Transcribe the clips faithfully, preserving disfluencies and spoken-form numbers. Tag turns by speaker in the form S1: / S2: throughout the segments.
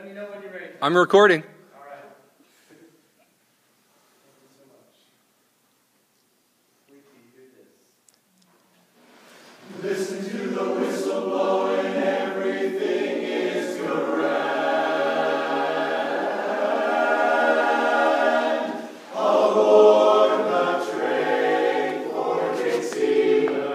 S1: Let me know when you're ready.
S2: I'm recording.
S1: All right. Thank you so much. Wait till you hear this.
S3: Listen to the whistle blowing, everything is grand. Aboard the train for Dixieland.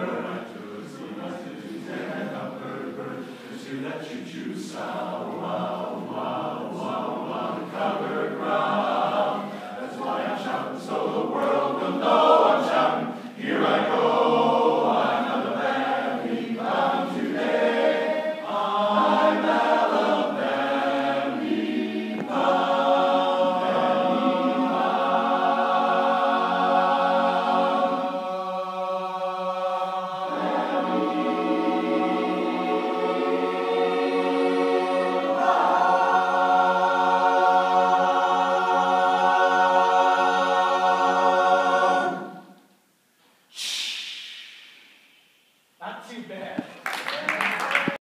S3: That you choose someone.